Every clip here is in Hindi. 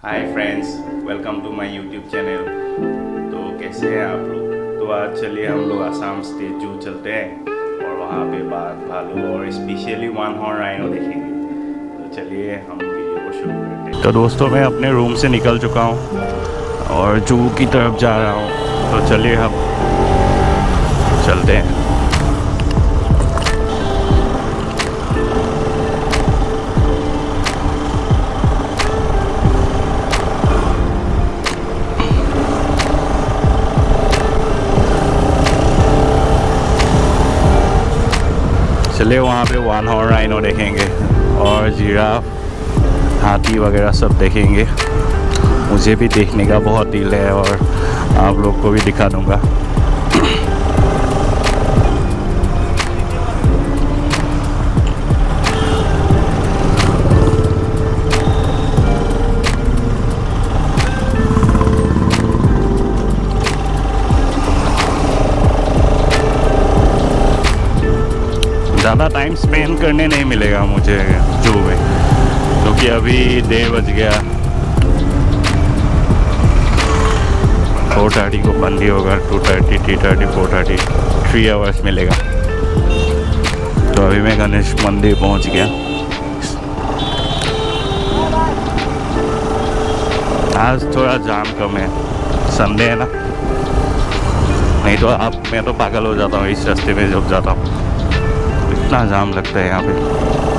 Hi friends, welcome to my YouTube channel. तो कैसे हैं आप लोग? तो आज चलिए हम लोग आसाम स्टेट जू चलते हैं और वहाँ पे बाघ, भालू और स्पेशली वन हॉर्न राइनो देखेंगे। तो चलिए हम वीडियो को शुरू करते हैं। तो दोस्तों, मैं अपने रूम से निकल चुका हूँ और जू की तरफ जा रहा हूँ। तो चलिए हम चलते हैं। चलिए वहाँ पे वन हॉर्न राइनो देखेंगे और जिराफ, हाथी वगैरह सब देखेंगे। मुझे भी देखने का बहुत दिल है और आप लोग को भी दिखा दूँगा। ज़्यादा टाइम स्पेंड करने नहीं मिलेगा मुझे जू में, क्योंकि अभी 1:30 बज गया। 4:30 को बंद ही होगा। 2:30, 3:30, 4:30, 3 आवर्स मिलेगा। तो अभी मैं गणेश मंदिर पहुंच गया। आज थोड़ा जाम कम है, संडे है ना। नहीं तो मैं तो पागल हो जाता हूँ इस रास्ते में जब जाता हूँ। इतना जाम लगता है यहाँ पे।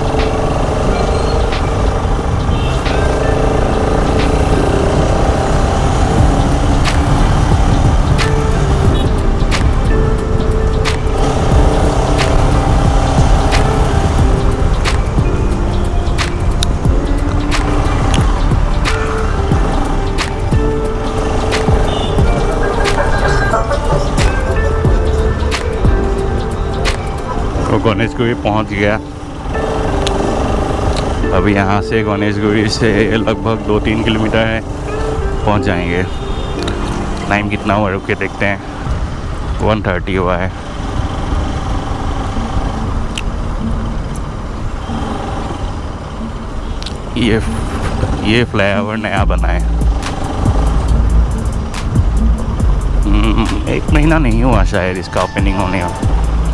तो गणेशगुरी पहुँच गया। अभी यहाँ से गणेशगुरी से लगभग 2-3 किलोमीटर है, पहुँच जाएंगे। टाइम कितना हुआ रुक के देखते हैं। 1:30 हुआ है। ये फ्लाईओवर नया बना है। 1 महीना नहीं हुआ शायद इसका ओपनिंग होने का।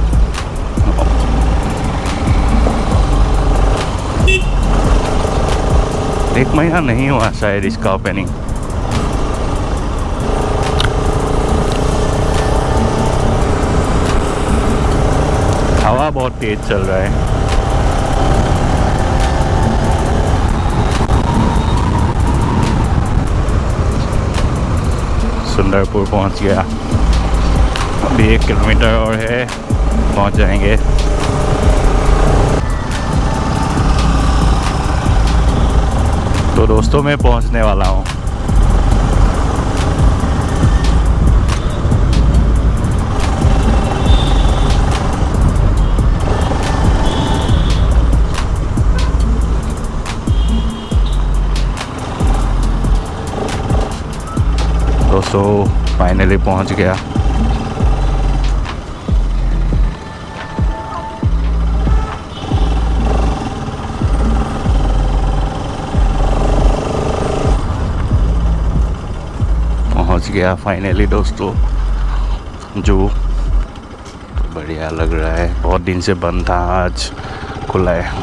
1 महीना नहीं हुआ शायद इसका ओपनिंग। हवा बहुत तेज चल रहा है। सुंदरपुर पहुंच गया। अभी 1 किलोमीटर और है, पहुंच जाएंगे। तो दोस्तों, मैं पहुंचने वाला हूं। दोस्तों, फाइनली पहुंच गया। पहुंच गया फाइनली दोस्तों जू। बढ़िया लग रहा है। बहुत दिन से बंद था, आज खुला है।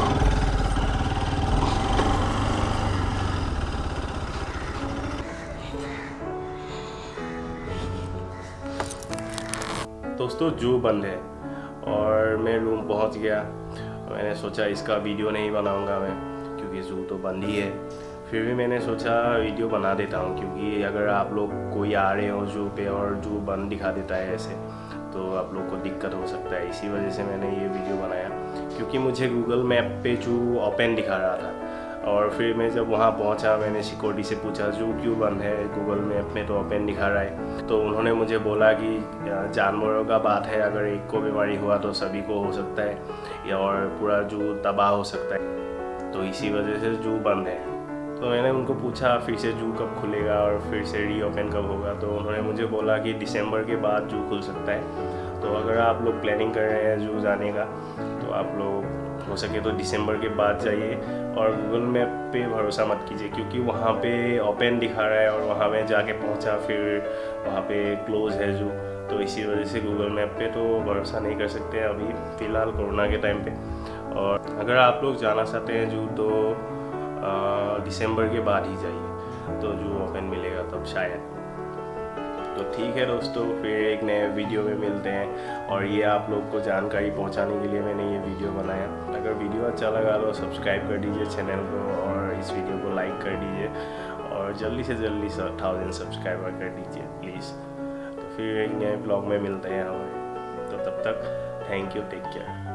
दोस्तों, जू बंद है और मैं रूम पहुंच गया। मैंने सोचा इसका वीडियो नहीं बनाऊंगा मैं, क्योंकि जू तो बंद ही है। फिर भी मैंने सोचा वीडियो बना देता हूं, क्योंकि अगर आप लोग कोई आ रहे हो जू पे और जू बंद दिखा देता है ऐसे, तो आप लोग को दिक्कत हो सकता है। इसी वजह से मैंने ये वीडियो बनाया, क्योंकि मुझे गूगल मैप पे जू ओपन दिखा रहा था। और फिर मैं जब वहाँ पहुँचा, मैंने सिक्योरिटी से पूछा जू क्यों बंद है, गूगल मैप में तो ओपन दिखा रहा है। तो उन्होंने मुझे बोला कि जानवरों का बात है, अगर एक को बीमारी हुआ तो सभी को हो सकता है, या और पूरा जू तबाह हो सकता है। तो इसी वजह से जू बंद है। तो मैंने उनको पूछा फिर से जू कब खुलेगा और फिर से रीओपन कब होगा। तो उन्होंने मुझे बोला कि दिसंबर के बाद जू खुल सकता है। तो अगर आप लोग प्लानिंग कर रहे हैं जू जाने का, तो आप लोग हो सके तो दिसंबर के बाद जाइए। और गूगल मैप पे भरोसा मत कीजिए, क्योंकि वहाँ पे ओपन दिखा रहा है और वहाँ में जाके पहुँचा फिर वहाँ पे क्लोज है जू। तो इसी वजह से गूगल मैप पे तो भरोसा नहीं कर सकते अभी फ़िलहाल कोरोना के टाइम पे। और अगर आप लोग जाना चाहते हैं जू तो दिसंबर के बाद ही जाइए, तो जू ओपन मिलेगा तब शायद। तो ठीक है दोस्तों, फिर एक नए वीडियो में मिलते हैं। और ये आप लोग को जानकारी पहुंचाने के लिए मैंने ये वीडियो बनाया। अगर वीडियो अच्छा लगा तो सब्सक्राइब कर दीजिए चैनल को और इस वीडियो को लाइक कर दीजिए और जल्दी से जल्दी 1000 सब्सक्राइबर कर दीजिए प्लीज़। तो फिर एक नए ब्लॉग में मिलते हैं हमें, तो तब तक थैंक यू, टेक केयर।